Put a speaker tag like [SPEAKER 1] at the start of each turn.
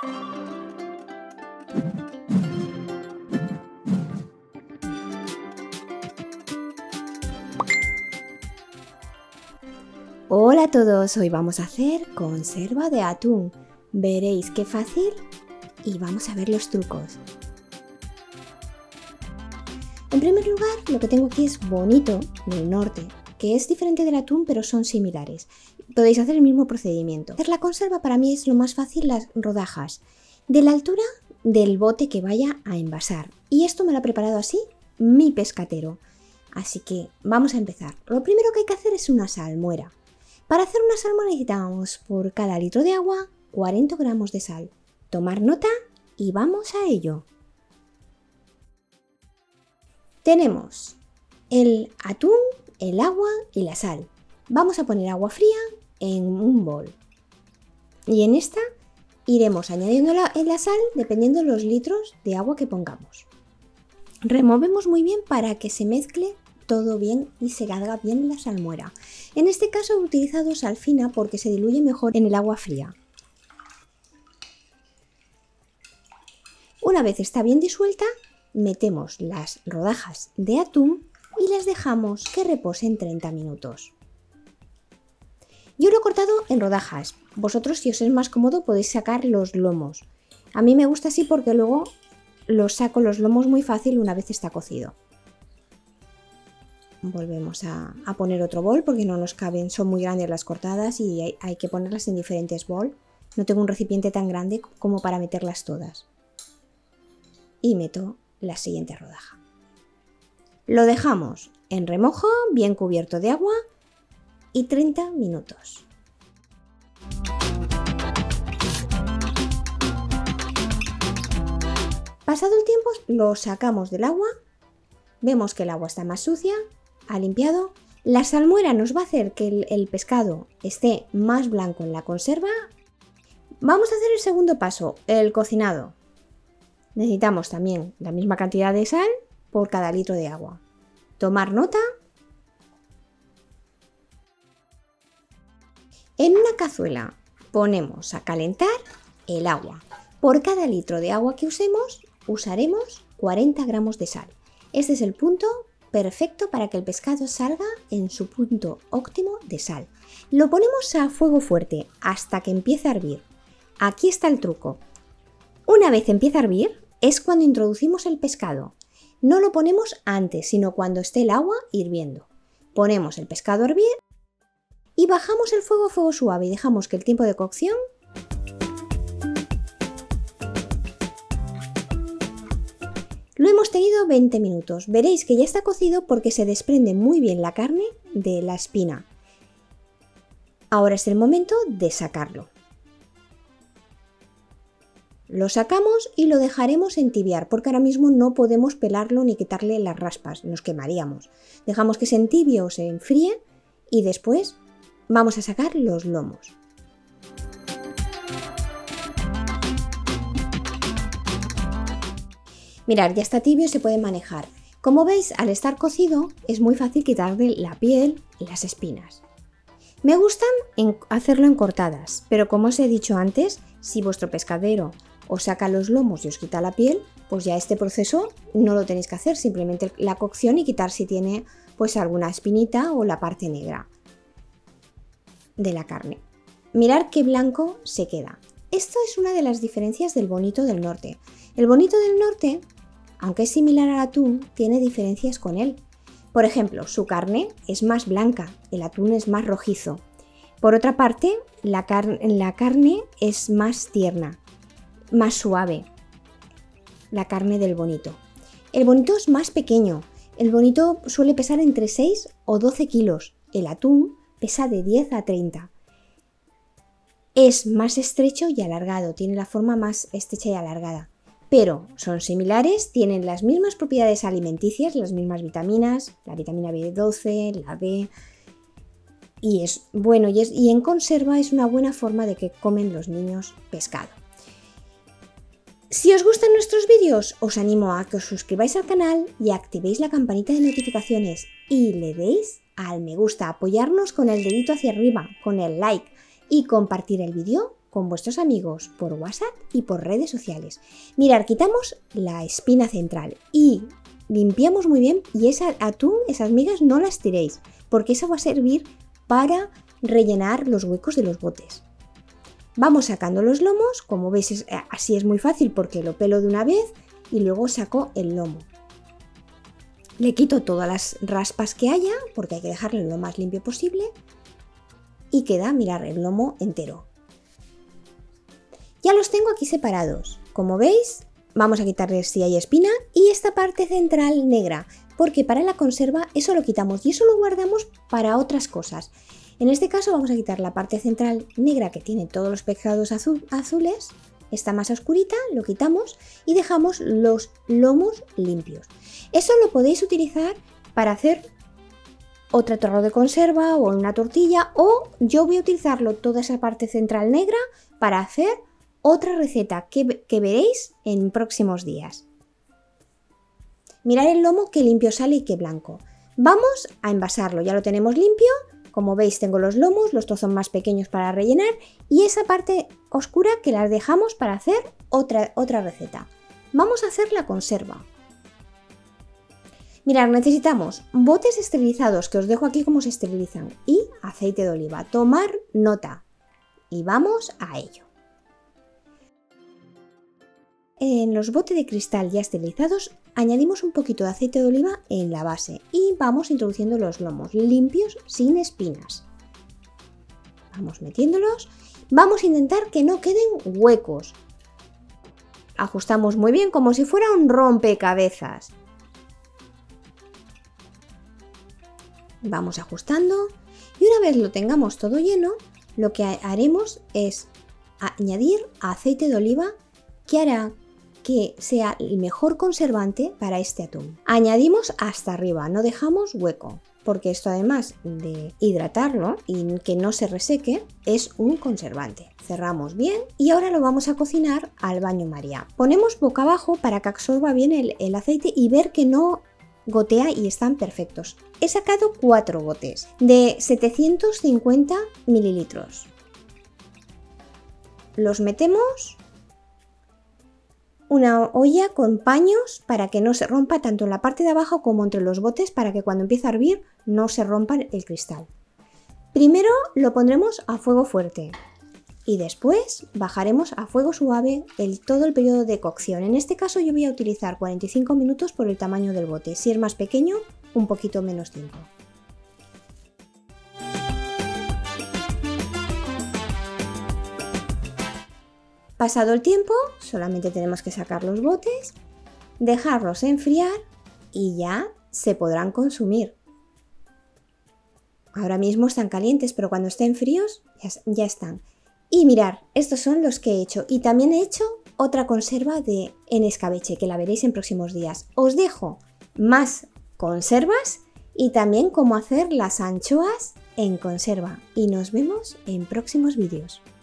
[SPEAKER 1] Hola a todos, hoy vamos a hacer conserva de atún. Veréis qué fácil y vamos a ver los trucos. En primer lugar, lo que tengo aquí es bonito del norte, que es diferente del atún pero son similares. Podéis hacer el mismo procedimiento. Hacer la conserva para mí es lo más fácil, las rodajas de la altura del bote que vaya a envasar. Y esto me lo ha preparado así mi pescatero. Así que vamos a empezar. Lo primero que hay que hacer es una salmuera. Para hacer una salmuera necesitamos por cada litro de agua 40 gramos de sal. Tomar nota y vamos a ello. Tenemos el atún, el agua y la sal. Vamos a poner agua fría en un bol. Y en esta iremos añadiendo la sal dependiendo de los litros de agua que pongamos. Removemos muy bien para que se mezcle todo bien y se haga bien la salmuera. En este caso he utilizado sal fina porque se diluye mejor en el agua fría. Una vez está bien disuelta, metemos las rodajas de atún y las dejamos que reposen 30 minutos. Yo lo he cortado en rodajas. Vosotros, si os es más cómodo, podéis sacar los lomos. A mí me gusta así porque luego los saco los lomos muy fácil una vez está cocido. Volvemos a poner otro bol porque no nos caben, son muy grandes las cortadas y hay que ponerlas en diferentes bols. No tengo un recipiente tan grande como para meterlas todas. Y meto la siguiente rodaja. Lo dejamos en remojo, bien cubierto de agua y 30 minutos. Pasado el tiempo lo sacamos del agua, vemos que el agua está más sucia, ha limpiado. La salmuera nos va a hacer que el pescado esté más blanco en la conserva. Vamos a hacer el segundo paso, el cocinado. Necesitamos también la misma cantidad de sal por cada litro de agua. Tomar nota. En una cazuela ponemos a calentar el agua. Por cada litro de agua que usemos, usaremos 40 gramos de sal. Este es el punto perfecto para que el pescado salga en su punto óptimo de sal. Lo ponemos a fuego fuerte hasta que empiece a hervir. Aquí está el truco. Una vez empieza a hervir es cuando introducimos el pescado. No lo ponemos antes, sino cuando esté el agua hirviendo. Ponemos el pescado a hervir y bajamos el fuego a fuego suave y dejamos que el tiempo de cocción lo hemos tenido 20 minutos. Veréis que ya está cocido porque se desprende muy bien la carne de la espina. Ahora es el momento de sacarlo. Lo sacamos y lo dejaremos entibiar porque ahora mismo no podemos pelarlo ni quitarle las raspas, nos quemaríamos. Dejamos que se entibie o se enfríe y después vamos a sacar los lomos. Mirad, ya está tibio y se puede manejar. Como veis, al estar cocido es muy fácil quitarle la piel y las espinas. Me gustan hacerlo en cortadas, pero como os he dicho antes, si vuestro pescadero os saca los lomos y os quita la piel, pues ya este proceso no lo tenéis que hacer, simplemente la cocción y quitar si tiene pues alguna espinita o la parte negra de la carne. Mirad qué blanco se queda. Esto es una de las diferencias del bonito del norte. El bonito del norte, aunque es similar al atún, tiene diferencias con él. Por ejemplo, su carne es más blanca, el atún es más rojizo. Por otra parte, la carne es más tierna, más suave, la carne del bonito. El bonito es más pequeño, el bonito suele pesar entre 6 o 12 kilos, el atún pesa de 10 a 30. Es más estrecho y alargado, tiene la forma más estrecha y alargada. Pero son similares, tienen las mismas propiedades alimenticias, las mismas vitaminas, la vitamina B12, la B. Y es bueno y en conserva es una buena forma de que comen los niños pescado. Si os gustan nuestros vídeos, os animo a que os suscribáis al canal y activéis la campanita de notificaciones y le deis al me gusta, apoyarnos con el dedito hacia arriba, con el like y compartir el vídeo con vuestros amigos por WhatsApp y por redes sociales. Mirad, quitamos la espina central y limpiamos muy bien, y ese atún, esas migas no las tiréis, porque eso va a servir para rellenar los huecos de los botes. Vamos sacando los lomos, como veis así es muy fácil porque lo pelo de una vez y luego saco el lomo. Le quito todas las raspas que haya porque hay que dejarlo lo más limpio posible y queda, mirad, el lomo entero. Ya los tengo aquí separados. Como veis, vamos a quitarles si hay espina y esta parte central negra, porque para la conserva eso lo quitamos y eso lo guardamos para otras cosas. En este caso vamos a quitar la parte central negra que tiene todos los pescados azules, esta más oscurita, lo quitamos y dejamos los lomos limpios. Eso lo podéis utilizar para hacer otro torro de conserva o una tortilla, o yo voy a utilizarlo toda esa parte central negra para hacer otra receta que veréis en próximos días. Mirad el lomo que limpio sale y qué blanco. Vamos a envasarlo, ya lo tenemos limpio. Como veis tengo los lomos, los trozos más pequeños para rellenar y esa parte oscura que las dejamos para hacer otra receta. Vamos a hacer la conserva. Mirad, necesitamos botes esterilizados, que os dejo aquí cómo se esterilizan, y aceite de oliva. Tomar nota y vamos a ello. En los botes de cristal ya esterilizados añadimos un poquito de aceite de oliva en la base y vamos introduciendo los lomos limpios sin espinas. Vamos metiéndolos. Vamos a intentar que no queden huecos. Ajustamos muy bien como si fuera un rompecabezas. Vamos ajustando y una vez lo tengamos todo lleno, lo que haremos es añadir aceite de oliva que hará que sea el mejor conservante para este atún. Añadimos hasta arriba, no dejamos hueco, porque esto además de hidratarlo y que no se reseque, es un conservante. Cerramos bien y ahora lo vamos a cocinar al baño María. Ponemos boca abajo para que absorba bien el aceite y ver que no gotea y están perfectos. He sacado 4 botes de 750 mililitros. Los metemos. Una olla con paños para que no se rompa tanto en la parte de abajo como entre los botes, para que cuando empiece a hervir no se rompa el cristal. Primero lo pondremos a fuego fuerte y después bajaremos a fuego suave todo el periodo de cocción. En este caso yo voy a utilizar 45 minutos por el tamaño del bote. Si es más pequeño, un poquito menos tiempo. Pasado el tiempo, solamente tenemos que sacar los botes, dejarlos enfriar y ya se podrán consumir. Ahora mismo están calientes, pero cuando estén fríos ya están. Y mirad, estos son los que he hecho. Y también he hecho otra conserva en escabeche, que la veréis en próximos días. Os dejo más conservas y también cómo hacer las anchoas en conserva. Y nos vemos en próximos vídeos.